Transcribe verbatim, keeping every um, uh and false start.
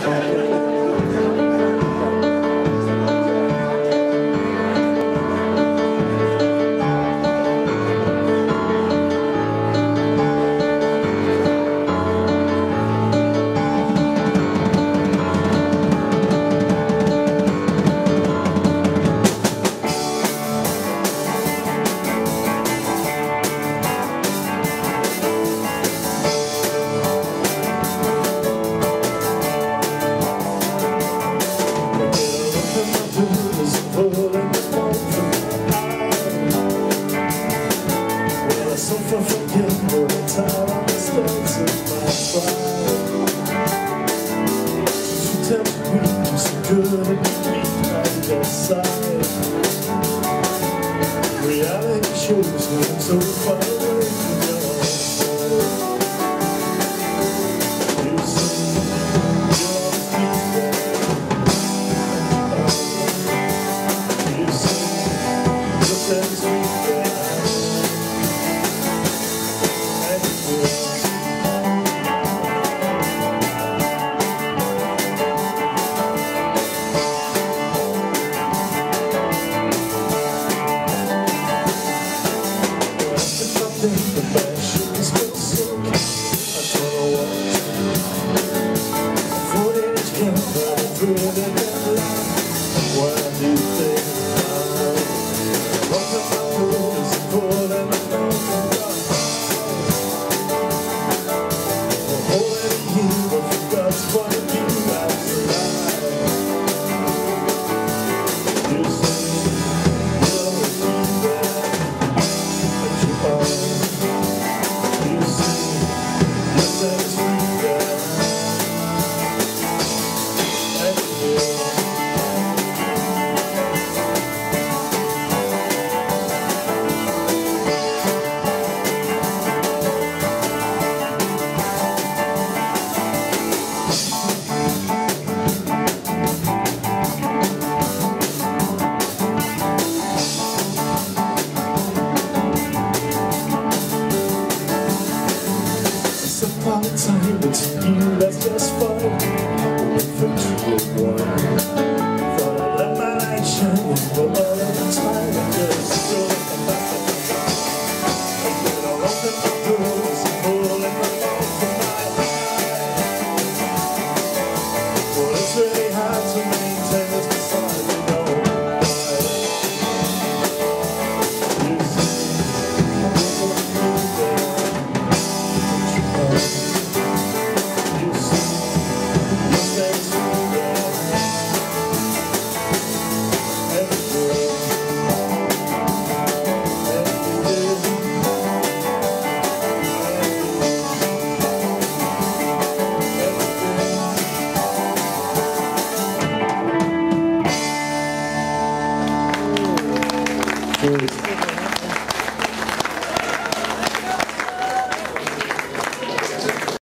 Reality shows me I'm so far away from your you see, you always be there. You see, just as we there. And you will. The passion is still so I don't know what footage can run through the deadline. Why do you think I'm running my rules and pulling my nose and rock? For holding you, but God's point of view, that's a lie. You say you'll always be there, but you are. All the time between you, that's just fine. Wait for two or one. Thought I'd let my light shine for all of the time. I just go like a butterfly. And then I'll open my doors and pull in my phone from my eye. Well, it's really hard to maintain this facade, you know. You see, you're gonna be there. Cheers.